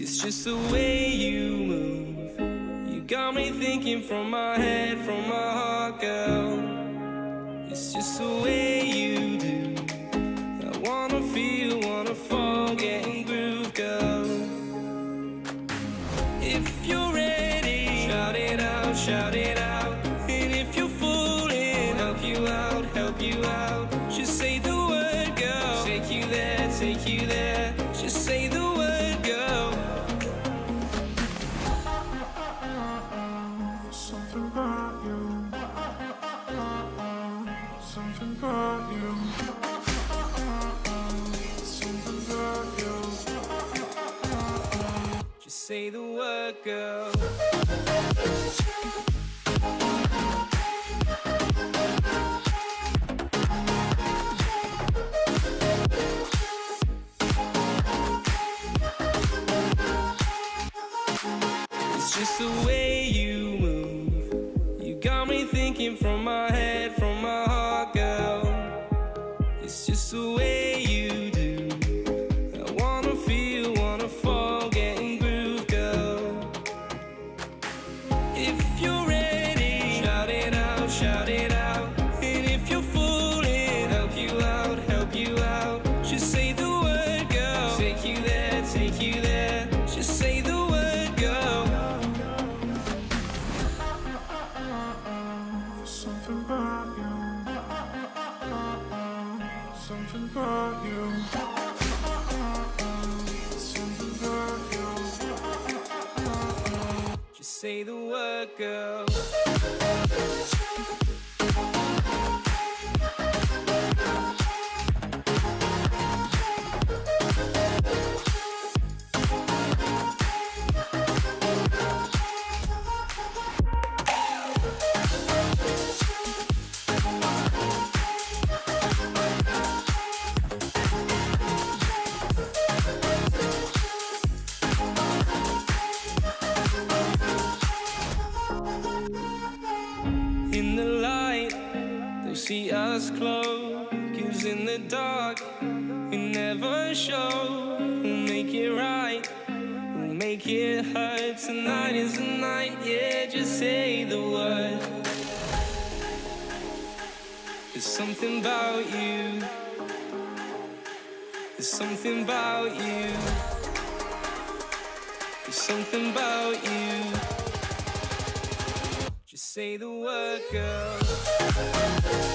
It's just the way you move. You got me thinking from my head, from my heart, girl. It's just the way you do. I wanna feel, wanna fall, get and groove, girl. If you're ready, shout it out, shout it out. And if you're fooling, help you out, help you out. Just say the word, girl. Take you there, take you there. Just say the word, girl. Something about you. Something about you. Something about you. Just say the word, girl. It's just the way you move. You got me thinking from my head, from my heart, girl. It's just the way you do. I wanna feel, wanna fall, get and groove, girl. If you're ready, shout it out, shout it out. And if you're fooling, help you out, help you out. Just say the word, girl. Take you there, take you there. Just say the word, girl. Something about you. Something about you. Something about you. Just say the word, girl. In the light, they'll see us close. 'Cause in the dark, we never show. We'll make it right, we'll make it hurt. Tonight is the night, yeah, just say the word. There's something about you. There's something about you. There's something about you. Just say the word, girl.